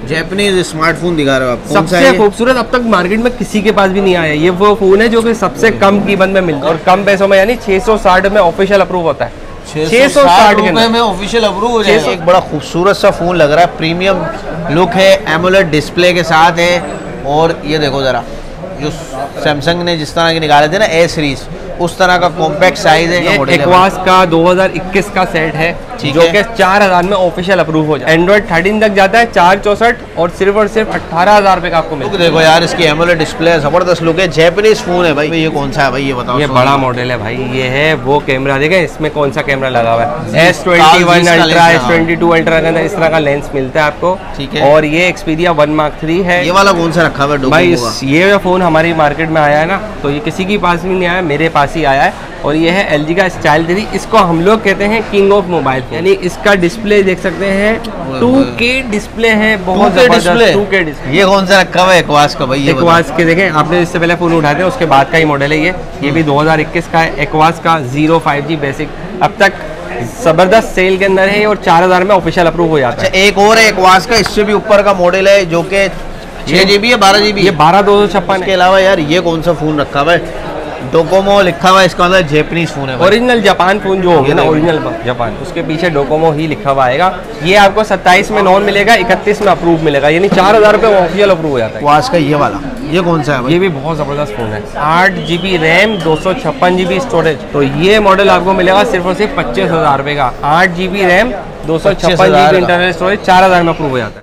Japanese smartphone दिखा रहे हो आप, सबसे खूबसूरत, अब तक मार्केट में किसी के पास भी नहीं आया। ये वो फोन है जो कि सबसे कम कीमत में मिलता है और कम पैसों में, यानी 660 में ऑफिशियल अप्रूव होता है। 660 रुपए में ऑफिशियल अप्रूव हो जाएगा। एक बड़ा खूबसूरत सा फोन लग रहा है, प्रीमियम लुक है, एमोलेड डिस्प्ले के साथ है। और ये देखो जरा, जो सैमसंग ने जिस तरह के निकाले थे ना ए सीरीज, उस तरह का कॉम्पैक्ट साइज है। ये एक्वास का 2021 का सेट है जो कि 4000 में ऑफिशियल अप्रूव हो जाए। एंड्रॉइड 13 तक जाता है 464 और सिर्फ 18,000 रुपए का आपको मिलेगा। देखो यार, इसकी एमोलेड डिस्प्ले है, जबरदस्त लुक है, जैपनीज फोन है भाई। ये कौन सा है भाई, ये बताओ। ये बड़ा मॉडल है भाई, ये है वो कैमरा, देखें इसमें कौन सा कैमरा लगा हुआ है। S21 अल्ट्रा, S22 अल्ट्रा के अंदर इस तरह का लेंस मिलता है आपको, ठीक है। और ये Xperia 1 Mark III है। ये वाला कौन सा रखा हुआ है भाई? ये फोन हमारी मार्केट में आया है ना, तो ये किसी के पास भी नहीं आया, मेरे पास ही आया है। और ये है LG का स्टाइल 3, इसको हम लोग कहते हैं किंग ऑफ मोबाइल, यानी इसका डिस्प्ले देख सकते हैं 2K डिस्प्ले है, बहुत जबरदस्त 2K डिस्प्ले। ये कौन सा रखा हुआ है एक्वास का भाई? एक्वास के देखें, आपने इससे पहले फोन उठाते हैं उसके बाद का ही मॉडल है ये भी 2021 का है। एक्वास का 05G बेसिक अब तक जबरदस्त सेल के अंदर है और 4000 में ऑफिशियल अप्रूव हो जाता है। एक और है एक्वास का, इससे भी ऊपर का मॉडल है जो कि 6GB है, 12GB, ये 12256। के अलावा यार ये कौन सा फोन रखा हुआ है? डोकोमो लिखा हुआ है, इसका मतलब जापानीज फोन है, ओरिजिनल जापान फोन जो होंगे ना, ओरिजिनल जापान, उसके पीछे डोकोमो ही लिखा हुआ आएगा। ये आपको 27 में नॉन मिलेगा, 31 में अप्रूव मिलेगा, यानी 4000 रुपये ऑफिशियल अप्रूव हो जाता है। वास का ये वाला, ये कौन सा है भाई? ये भी बहुत जबरदस्त फोन है, 8GB रैम, 256GB स्टोरेज। तो ये मॉडल आपको मिलेगा सिर्फ और सिर्फ 25,000 रुपये का। 8GB RAM, 256GB internal storage, 4000 में अप्रूव हो जाता है।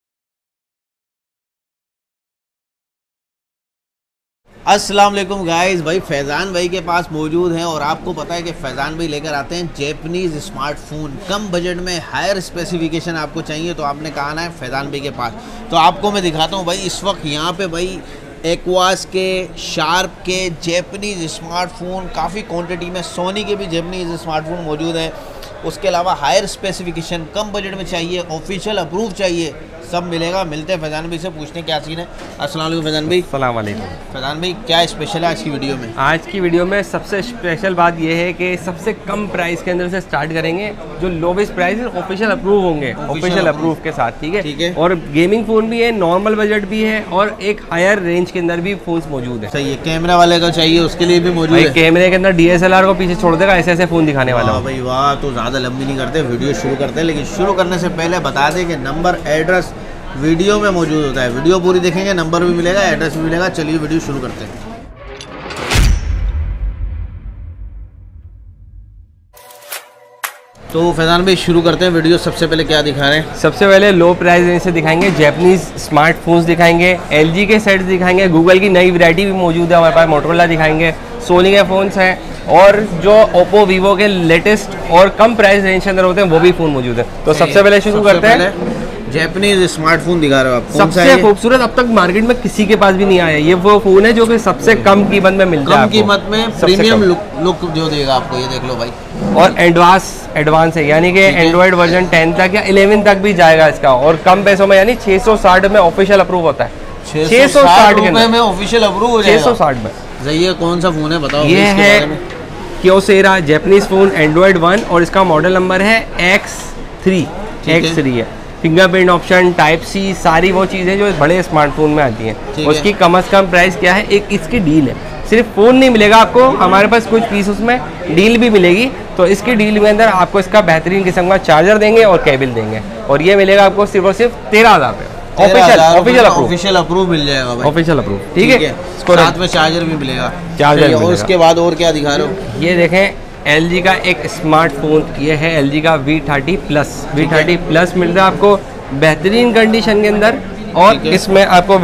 अस्सलाम वालेकुम गाइस, भाई फैज़ान भाई के पास मौजूद हैं और आपको पता है कि फैज़ान भाई लेकर आते हैं जैपनीज़ स्मार्टफोन। कम बजट में हायर स्पेसिफिकेशन आपको चाहिए तो आपने कहा ना है फैज़ान भाई के पास। तो आपको मैं दिखाता हूँ भाई, इस वक्त यहाँ पे भाई एक्वास के, शार्प के जैपनीज़ स्मार्टफोन काफ़ी क्वांटिटी में, सोनी के भी जैपनीज़ स्मार्टफोन मौजूद हैं। उसके अलावा हायर स्पेसिफिकेशन, कम बजट में चाहिए, ऑफिशियल अप्रूव चाहिए, सब मिलेगा। मिलते हैं फैज़ान भाई से, पूछने क्या सीन है। अस्सलाम वालेकुम फैज़ान भाई। अस्सलाम वालेकुम। फैज़ान भाई क्या स्पेशल है आज की वीडियो में? आज की वीडियो में सबसे स्पेशल बात यह है कि सबसे कम प्राइस के अंदर से स्टार्ट करेंगे, जो लोवेस्ट प्राइस है ऑफिशियल अप्रूव होंगे, ऑफिशियल अप्रूव के साथ, ठीक है। और गेमिंग फ़ोन भी है, नॉर्मल बजट भी है और एक हायर रेंज के अंदर भी फ़ोन मौजूद है। सही है, कैमरा वाले का चाहिए उसके लिए भी मौजूद है। कैमरे के अंदर DSLR को पीछे छोड़ देगा, ऐसे ऐसे फ़ोन दिखाने वाला भाई। वाह, तो ज़्यादा लंबी नहीं करते, वीडियो शुरू करते हैं। लेकिन शुरू करने से पहले बता दें कि नंबर एड्रेस वीडियो में मौजूद होता है। वीडियो पूरी देखेंगे, नंबर भी मिलेगा, एड्रेस भी मिलेगा। चलिए वीडियो शुरू करते हैं। तो फैज़ान भाई शुरू करते हैं वीडियो। सबसे पहले क्या दिखा रहे हैं? सबसे पहले लो प्राइस रेंज से दिखाएंगे, जैपनीज स्मार्टफोन्स दिखाएंगे, LG के सेट्स दिखाएंगे, गूगल की नई वैरायटी भी मौजूद है हमारे पास, मोटोरोला दिखाएंगे, सोनी के फ़ोन्स हैं और जो ओप्पो वीवो के लेटेस्ट और कम प्राइस रेंज के अंदर होते हैं वो भी फ़ोन मौजूद है। तो सबसे पहले शुरू करते हैं, जैपनीज स्मार्टफोन दिखा रहे हो आप, सबसे खूबसूरत, अब तक मार्केट में किसी के पास भी नहीं आया। ये वो फोन है जो कि सबसे कम कीमत में मिलता है, कम कीमत में प्रीमियम लुक जो देगा आपको। ये देख लो भाई, और एडवांस है, यानी कि एंड्रॉइड वर्जन 10 तक या 11 तक भी जाएगा इसका, और कम पैसों में, यानी 660 में ऑफिशियल अप्रूव होता है। 660 में ऑफिशियल अप्रूव हो जाएगा 660 में। ये कौन सा फोन है बताओ? ये है क्योसेरा जैपनीज फोन, एंड्रॉइड 1 और इसका मॉडल नंबर है X3 है। फिंगरप्रिंट ऑप्शन, टाइप C, सारी वो चीज़ें जो बड़े स्मार्टफोन में आती हैं। उसकी कम से कम प्राइस क्या है? एक इसकी डील है, सिर्फ फ़ोन नहीं मिलेगा आपको, हमारे पास कुछ पीस उसमें डील भी मिलेगी। तो इसकी डील के अंदर आपको इसका बेहतरीन किस्म का चार्जर देंगे और केबल देंगे, और ये मिलेगा आपको सिर्फ और सिर्फ 13,000 रुपये। ऑफिशियल अप्रूव मिल जाएगा भाई, ऑफिशियल अप्रूव, ठीक है। इसको साथ में चार्जर भी मिलेगा, चार्जर। और उसके बाद और क्या दिखा रहे हो? ये देखें LG का एक स्मार्टफोन, ये है LG का V30 प्लस मिल रहा है आपको बेहतरीन कंडीशन के अंदर, और इसमें आपको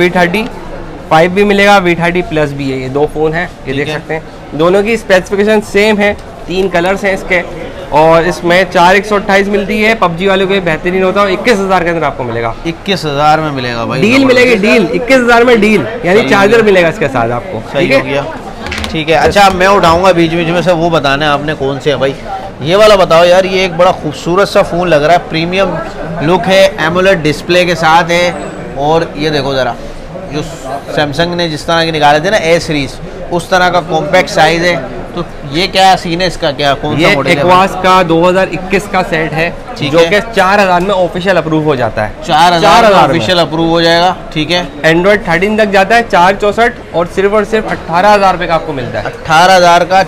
V35 भी मिलेगा, V30 प्लस भी है। ये दो फ़ोन हैं, ये देख सकते हैं, दोनों की स्पेसिफिकेशन सेम है, 3 कलर्स हैं इसके, और इसमें 4128 मिलती है। PUBG वालों के बेहतरीन होता है, 21,000 के अंदर आपको मिलेगा। 21,000 में मिलेगा भाई, डील मिलेगी, डील 21,000 में डील, यानी चार्जर मिलेगा इसके साथ आपको, ठीक है। ठीक है, अच्छा मैं उठाऊंगा बीच में से, वो बताना है आपने कौन से है भाई। ये वाला बताओ यार, ये एक बड़ा खूबसूरत सा फ़ोन लग रहा है, प्रीमियम लुक है, एमोलेड डिस्प्ले के साथ है। और ये देखो ज़रा, जो सैमसंग ने जिस तरह के निकाले थे ना ए सीरीज़, उस तरह का कॉम्पैक्ट साइज़ है, तो ये क्या सीन है इसका, क्या कौन सा ये मॉडल है? एक्वास का 2021 का सेट है, जो कि 4000 में ऑफिशियल अप्रूव हो जाता है। 4000 ऑफिशियल अप्रूव हो जाएगा, ठीक है। एंड्रॉइड 13 तक जाता है 464 और सिर्फ 18,000 रुपये का आपको मिलता है। 18,000 का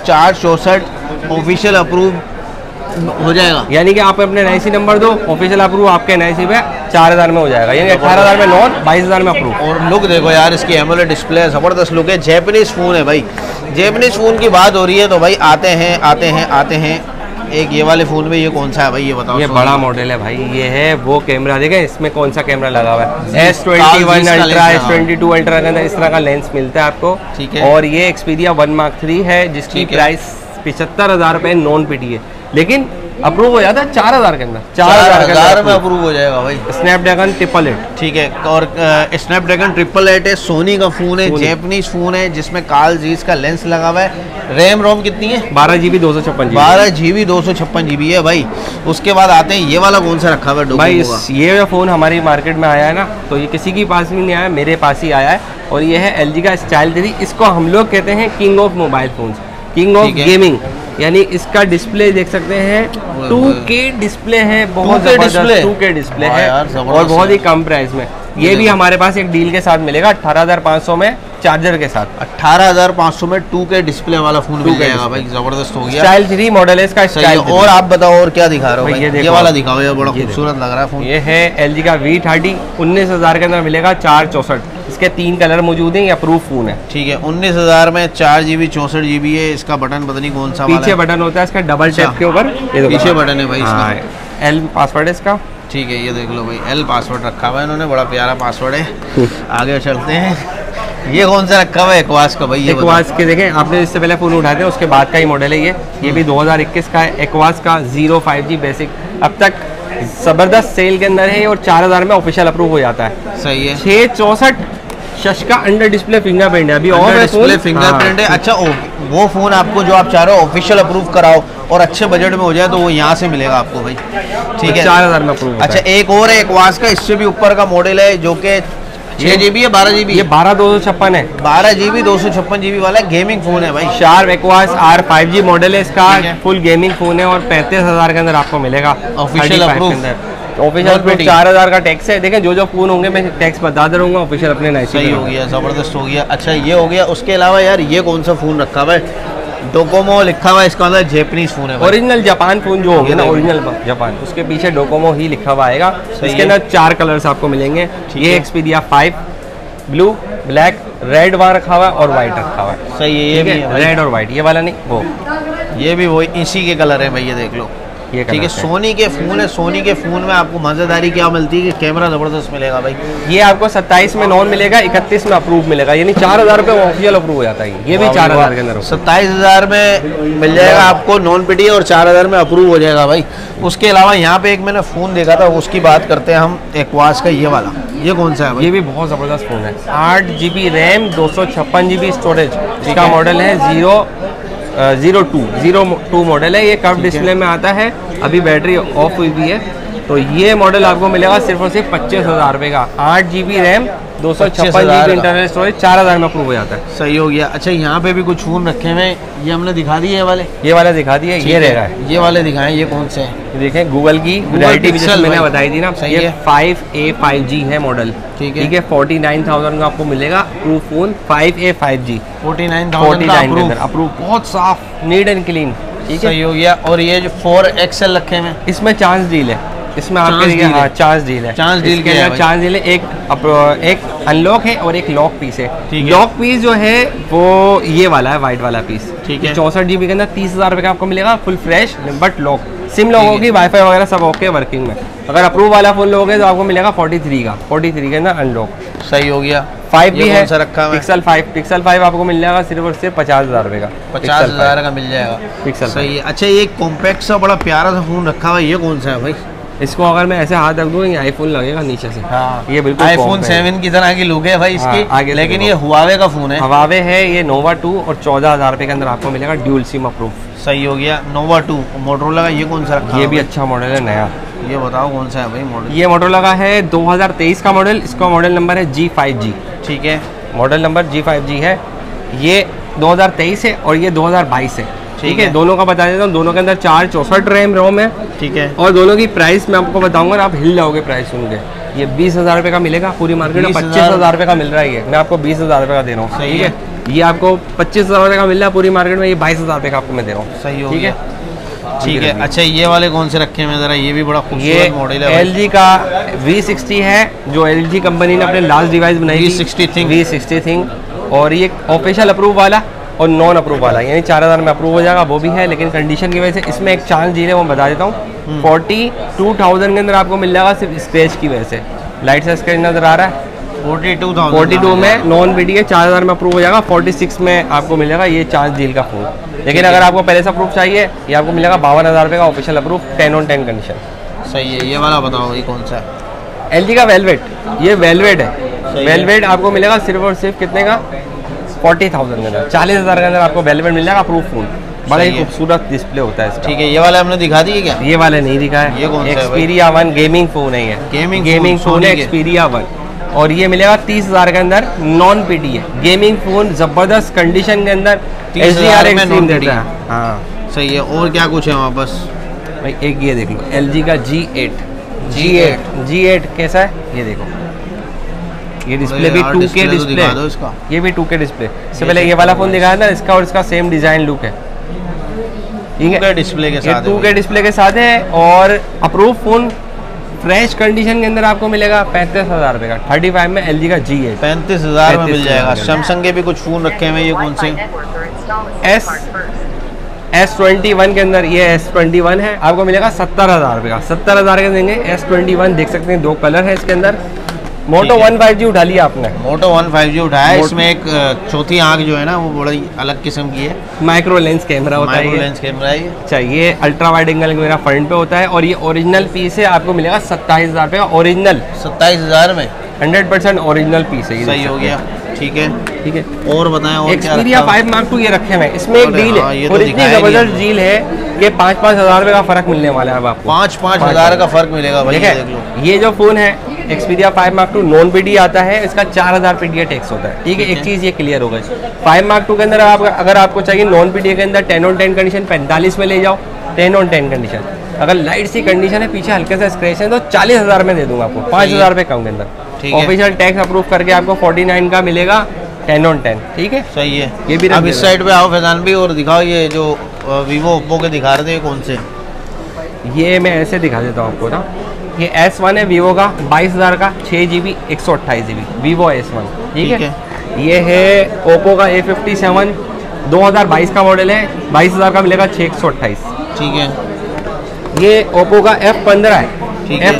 464 ऑफिशियल अप्रूव हो जाएगा, यानी कि आप अपने NIC नंबर दो, ऑफिशियल अप्रूव आपके NIC पे 4000 में हो जाएगा, यानी 18,000 में नॉन, 22,000 में अप्रूव। और लुक देखो यार इसकी एमोलेड डिस्प्ले, जबरदस्त लुक है। जैपनीज फ़ोन है भाई, जैपनीज फ़ोन की बात हो रही है तो भाई आते हैं एक ये वाले फ़ोन में, ये कौन सा है भाई ये बताओ? ये बड़ा मॉडल है भाई, ये है वो कैमरा, देखें इसमें कौन सा कैमरा लगा हुआ है, S21 अल्ट्रा, S22 अल्ट्रा के अंदर इस तरह का लेंस मिलता है आपको, ठीक है। और ये Xperia 1 Mark III है, जिसकी प्राइस 75,000 रुपये नॉन PTA, लेकिन अप्रूव हो जाता है 4000 के अंदर, 4000 में अप्रूव हो जाएगा भाई। स्नैपड्रैगन 888, ठीक है। और स्नैपड्रैगन 888 है, सोनी का फ़ोन है, जैपनीज फ़ोन है, जिसमें कार्ल जीज का लेंस लगा हुआ है। रैम रोम कितनी है? 12GB 256GB, 12GB 256GB है भाई। उसके बाद आते हैं ये वाला कौन सा रखा हुआ है भाई, ये फ़ोन हमारी मार्केट में आया है ना, तो ये किसी के पास भी नहीं आया, मेरे पास ही आया है, और ये है LG का स्टाइल 3। इसको हम लोग कहते हैं king of mobile phone, king of gaming, यानी इसका डिस्प्ले देख सकते हैं 2K डिस्प्ले है, बहुत जबरदस्त 2K डिस्प्ले है, और बहुत ही कम प्राइस में। ये भी हमारे पास एक डील के साथ मिलेगा 18,500 में, चार्जर के साथ। 18,500 में 2K डिस्प्ले वाला फोन मिल जाएगा भाई, जबरदस्त हो गया। स्टाइल 3 मॉडल है इसका, स्टाइल। और आप बताओ और क्या दिखा रहे हो भाई? ये वाला दिखाओ, ये बड़ा ये खूबसूरत लग रहा है फोन। ये है LG का V30, 19,000 के अंदर मिलेगा 464। इसके 3 कलर मौजूद हैं, ये अप्रूव फोन है, ठीक है। 19,000 में 4GB 64GB है। इसका बटन पता नहीं कौन सा वाला है, पीछे बटन होता है इसका, डबल टैप के ऊपर पीछे बटन है भाई इसका। L पासवर्ड है इसका, ठीक है। ये देख लो भाई, L पासवर्ड रखा हुआ है इन्होंने, बड़ा प्यारा पासवर्ड है। आगे चलते हैं, ये कौन सा रखा हुआ है? एक्वास का भाई, ये एक्वास के देखें आपने, इससे पहले फोन उठाए थे उसके बाद का ही मॉडल है ये भी 2021 का है। एक्वास का 5G बेसिक अब तक जबरदस्त सेल के अंदर है, और 4000 में ऑफिशियल अप्रूव हो जाता है, सही है। 664 शश का अंडर डिस्प्ले फिंगरप्रिंट है, अभी और डिस्प्ले फिंगरप्रिंट है। अच्छा, वो फोन आपको जो आप चाह रहे हो ऑफिशियल अप्रूव कराओ और अच्छे बजट में हो जाए, तो वो यहाँ से मिलेगा आपको भाई, ठीक है। 4000 में अप्रूव। अच्छा, एक और है एक्वास का, इससे भी ऊपर का मॉडल है, जो कि 6GB है, 12GB? ये 12/256 है, 12GB 256GB वाला गेमिंग फोन है भाई। Sharp aqueous R 5G model है इसका, फुल गेमिंग फोन है, और 35,000 के अंदर आपको मिलेगा ऑफिशियल अप्रूव। ऑफिशियल 4000 का टैक्स है। देखें जो फोन होंगे मैं टैक्स बता दे रहूँगा ऑफिशियल अपने NIC। सही हो गया, जबरदस्त हो गया। अच्छा, ये हो गया। उसके अलावा यार ये कौन सा फोन रखा हुआ है? डोकोमो लिखा हुआ है, इसका मतलब जैपनीज फोन है, ओरिजिनल जापान फोन जो होगा ना, ओरिजिनल जापान, उसके पीछे डोकोमो ही लिखा हुआ आएगा। इसके अंदर 4 कलर्स आपको मिलेंगे। ये Xperia 5 ब्लू, ब्लैक, रेड वहाँ रखा हुआ है, और व्हाइट रखा हुआ है, सही है। ये भी रेड और व्हाइट, ये वाला नहीं, वो ये भी वही इसी के कलर है भाई, ये देख लो, ये ठीक है। सोनी के फोन है, सोनी के फोन में आपको मजेदारी क्या मिलती है कि कैमरा जबरदस्त मिलेगा भाई। ये आपको 27 में नॉन मिलेगा, 31 में अप्रूव मिलेगा, यानी 4000 रुपये ऑफिशियल अप्रूव हो जाता है। ये भी 4000 के अंदर 27,000 में मिल जाएगा आपको नॉन PTA, और 4000 में अप्रूव हो जाएगा भाई। उसके अलावा यहाँ पे एक मैंने फ़ोन देखा था, उसकी बात करते हैं हम, एक्वास का ये वाला, ये कौन सा है भाई? ये भी बहुत ज़बरदस्त फ़ोन है, 8GB रैम, 256GB स्टोरेज, इसका मॉडल है 02 मॉडल है। ये कर्व डिस्प्ले में आता है, अभी बैटरी ऑफ हुई भी है, तो ये मॉडल आपको मिलेगा सिर्फ और सिर्फ 25,000 रुपये का। 8GB RAM, 256GB internal storage, 4000 में अप्रूव हो जाता है, सही हो गया। अच्छा, यहाँ पे भी कुछ फ़ोन रखे हुए, ये हमने दिखा दिए, ये वाले दिखा दिए, ये रह रहा है, ये वाले दिखाएं, ये कौन से हैं? देखें गूगल की वैरायटी मैंने बताई थी ना, ये 5A 5G है मॉडल, ठीक है। 49,000 का आपको मिलेगा approve phone, 5A 5G 49,000 approve, बहुत साफ, नीट एंड क्लीन, ठीक है, सही हो गया। और ये जो 4XL रखे हैं, इसमें चांस डील है, इसमें आपके चांस डील है, चांस डील के चांस डील है। एक अनलॉक है और एक लॉक पीस है। लॉक पीस जो है वो ये वाला है, वाइट वाला पीस, ठीक है। 64GB के अंदर 30,000 रुपये का आपको मिलेगा, full fresh, but lock, sim lock होगी, वाईफाई वगैरह सब ओके वर्किंग में। अगर अप्रूव वाला फोन लोगे तो आपको मिलेगा 43 के अंदर अनलॉक, सही हो गया। 5 भी है, पिक्सल 5 आपको मिल जाएगा सिर्फ और सिर्फ 50,000 रुपये का, 50,000 का मिल जाएगा पिक्सल, सही है। अच्छा, ये कॉम्पैक्ट सा बड़ा प्यारा सा फोन रखा हुआ है, ये कौन सा है भाई? इसको अगर मैं ऐसे हाथ रख दूँ, ये आईफोन लगेगा नीचे से। हाँ, ये बिल्कुल iPhone 7 की तरह की लुक है भाई इसकी, आगे, लेकिन ये हुआवे का फोन है, हुआवे है। ये नोवा 2 और 14,000 रुपये के अंदर आपको मिलेगा, ड्यूल सिम अप्रूव, सही हो गया। नोवा 2 मोटरोला का, ये कौन सा रखा है? ये भी अच्छा मॉडल है, नया। ये बताओ कौन सा है भाई मॉडल? ये मोटरोला है 2023 का मॉडल, इसका मॉडल नंबर है G5G, ठीक है, मॉडल नंबर G5G है। ये 2023 है और ये 2022 है। ठीक है, दोनों का बता देता हूँ। दोनों के अंदर 464 रैम रोम है। ठीक है, और दोनों की प्राइस मैं आपको बताऊंगा ना, आप हिल जाओगे प्राइस सुन के। ये 20,000 रुपये का मिलेगा, पूरी मार्केट में 25,000 रुपये का मिल रहा है। ये मैं आपको 20,000 रुपये का दे रहा हूँ। ठीक है, ये आपको 25,000 रुपये का मिल रहा है पूरी मार्केट में, ये 22,000 रुपये का आपको मैं दे रहा हूँ। सही हो गया। ठीक है, अच्छा ये वाले कौन से रखे हैं जरा? ये भी बड़ा खूबसूरत मॉडल है। LG का V60 है, जो LG कंपनी ने अपने लास्ट डिवाइस बनाई थी, V60 थिंग। और ये ऑफिशियल अप्रूव वाला और नॉन अप्रूव वाला, यानी 4000 में अप्रूव हो जाएगा, वो भी है। लेकिन कंडीशन की वजह से इसमें एक चांस डील है, वो बता देता हूँ। 42,000 के अंदर आपको मिल जाएगा सिर्फ स्पेस की वजह से। लाइट से स्क्रीन नजर आ रहा है। 42 में नॉन बीडी है, 4000 में अप्रूव हो जाएगा। 46 में आपको मिलेगा ये चांस डील का फोन। लेकिन अगर आपको पहले से अप्रूव चाहिए, ये आपको मिलेगा 52,000 रुपये का ऑफिशियल अप्रूव, 10/10 कंडीशन। सही है। ये वाला बताओ, ये कौन सा है? LG का वेलवेट, ये वेलवेट है। वेलवेट आपको मिलेगा सिर्फ और सिर्फ कितने का? 40,000 के अंदर, 40,000 के अंदर आपको वेलवेट मिल जाएगा अप्रूव फोन। बड़ा ही खूबसूरत डिस्प्ले होता है इसका। ठीक है, ये वाला हमने दिखा दिए क्या? ये वाला नहीं दिखा है। ये कौन सा है? Xperia 1 गेमिंग फोन है। ये गेमिंग फोन है Xperia 1, और ये मिलेगा 30,000 के अंदर। नॉन पीडी है, गेमिंग फोन, जबरदस्त कंडीशन के अंदर। 30,000 में नॉन पीडी है। हाँ सही है। और क्या कुछ है वहाँ? बस भाई एक ये देख लो, LG का G8 कैसा है ये देखो। ये डिस्प्ले भी 2K डिस्प्ले, ये भी 2K डिस्प्ले। इससे पहले ये वाला फोन दिखाया था, इसका और इसका सेम डिजाइन लुक है। ठीक है, डिस्प्ले के साथ, 2K डिस्प्ले के साथ है। और अप्रूव फोन फ्रेश कंडीशन के अंदर आपको मिलेगा 35,000 रुपये का। 35 में LG का G8 35,000 में मिल जाएगा। सैमसंग के भी कुछ फोन रखे हुए हैं, ये कौन से? S21 के अंदर, ये S21 है, आपको मिलेगा 70,000 रुपये का। 70,000 के देंगे। S21 देख सकते हैं, 2 कलर है इसके अंदर। मोटो 1 5G उठा लिया आपने? मोटो 1 5G उठाया। इसमें एक चौथी आंख जो है ना, वो बड़ी अलग किस्म की है। माइक्रो लेंस कैमरा होता है। माइक्रो लेंस कैमरा है ये। अच्छा, ये अल्ट्रा वाइड एंगल मेरा फ्रंट पे होता है। और ये ओरिजिनल पीस है, आपको मिलेगा 27,000 रुपये का ओरिजिनल। 27,000 में 100% ओरिजिनल पीस है। सही हो गया। ठीक है, ठीक है। और बताएं और क्या? Xperia 5 Mark II ये रखे हुए हैं। इसमें एक डील है, और इतनी जबरदस्त डील है कि 5,000 रुपये का फर्क मिलने वाला है अब आपको। 5,000 का फर्क मिलेगा भाई। देख लो, ये जो फोन है Xperia 5 Mark II non PD आता है, इसका 4,000 PDA टैक्स होता है। ठीक है, एक चीज़ ये क्लियर होगा। 5 Mark II के अंदर अगर आपको चाहिए नॉन पीडी के अंदर 10/10 कंडीशन 45 में ले जाओ, 10/10 कंडीशन। अगर लाइट सी कंडीशन है, पीछे हल्के से स्क्रैच है, तो 40,000 में दे दूंगा आपको, 5,000 रुपये कम के अंदर। ऑफिशियल टैक्स अप्रूव करके आपको 49 का मिलेगा, 10/10। ठीक है, सही है। ये भी अब इस साइड पे आओ फैजान भी, और दिखाओ ये जो वीवो ओप्पो के दिखा रहे थे, कौन से? ये मैं ऐसे दिखा देता हूँ आपको ना। ये S1 है वीवो का, 22,000 का, 6GB 128GB वीवो S1। ठीक है। ये है ओप्पो का A57, 2022 का मॉडल है, 22,000 का मिलेगा, 6/128। ठीक है। ये ओप्पो का F15 है।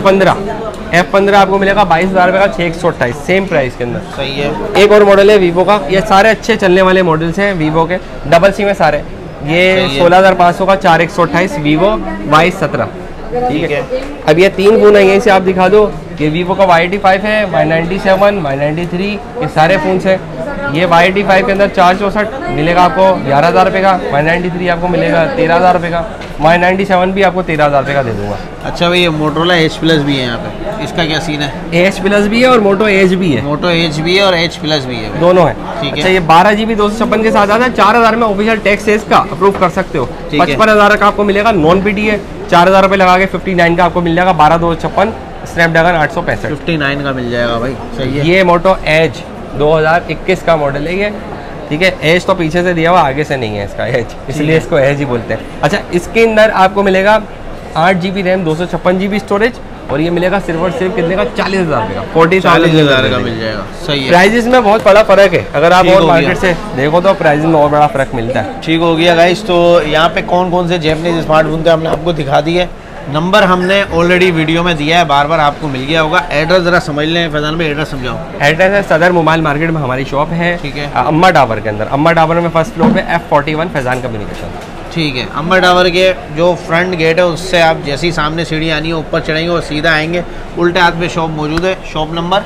F15 आपको मिलेगा 22,000 रुपये का, 6/128, सेम प्राइस के अंदर। सही है। एक और मॉडल है वीवो का, ये सारे अच्छे चलने वाले मॉडल्स हैं वीवो के, डबल सिम है सारे। ये 16,500 का, 4/128 वीवो Y17। ठीक है। अब ये 3 फोन है, यहीं से आप दिखा दो। ये वीवो का Y85 है, Y97, Y93, ये सारे फोन्स हैं। ये Y85 के अंदर 464 मिलेगा आपको 11,000 रुपये का। Y93 आपको मिलेगा 13,000 रुपये का। Y97 भी आपको 13,000 रुपये का दे दूंगा। अच्छा भाई, ये मोटोरोला H+ भी है यहाँ पे, इसका क्या सीन है? H+ भी है और मोटो H भी है। मोटो H भी है और H+ भी है, दोनों है। ठीक है। अच्छा, ये 12GB 256 के साथ आता है, 4,000 में ऑफिशियल टैक्स है इसका, अप्रूव कर सकते हो। 55,000 का आपको मिलेगा, नॉन पीडी है। 4,000 रुपये लगा के 59 का आपको मिल जाएगा, 12/256 स्नैपड्रैगन 865। 59 का मिल जाएगा भाई। सही है। ये मोटो एज 2021 का मॉडल है ये। ठीक है, एज तो पीछे से दिया हुआ, आगे से नहीं है इसका एज, इसलिए इसको एज ही बोलते हैं। अच्छा, इसके अंदर आपको मिलेगा 8GB रैम, 256GB स्टोरेज, और ये मिलेगा सिर्फ और सिर्फ कितने का? 40,000 रुपये का, 40,000 का मिल जाएगा। सही है। प्राइजेस में बहुत बड़ा फर्क है, अगर आप और मार्केट से देखो तो प्राइस में और बड़ा फर्क मिलता है। ठीक हो गया गाइस। तो यहाँ पे कौन कौन से जैपनीज स्मार्टफोन थे हमने आपको दिखा दिए। नंबर हमने ऑलरेडी वीडियो में दिया है, बार बार आपको मिल गया होगा। एड्रेस जरा समझ लें फैजान भाई, एड्रेस समझाओ। एड्रेस है सदर मोबाइल मार्केट में हमारी शॉप है। ठीक है। अम्मा टावर के अंदर, अम्मा टावर में फर्स्ट फ्लोर पे F41 फैजान कम्युनिकेशन। ठीक है। अम्मा टावर के जो फ्रंट गेट है, उससे आप जैसे ही सामने सीढ़ी आनी है, ऊपर चढ़ेंगे और सीधा आएंगे, उल्टे हाथ पे शॉप मौजूद है। Shop number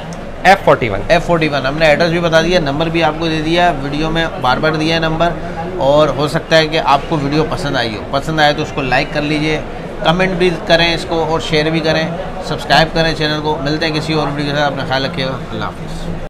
F41। हमने एड्रेस भी बता दिया, नंबर भी आपको दे दिया, वीडियो में बार बार दिया है नंबर। और हो सकता है कि आपको वीडियो पसंद आई हो, पसंद आए तो उसको लाइक कर लीजिए, कमेंट भी करें इसको, और शेयर भी करें, सब्सक्राइब करें चैनल को। मिलते हैं किसी और वीडियो के साथ, अपना ख्याल रखिएगा। अल्लाह हाफिज़।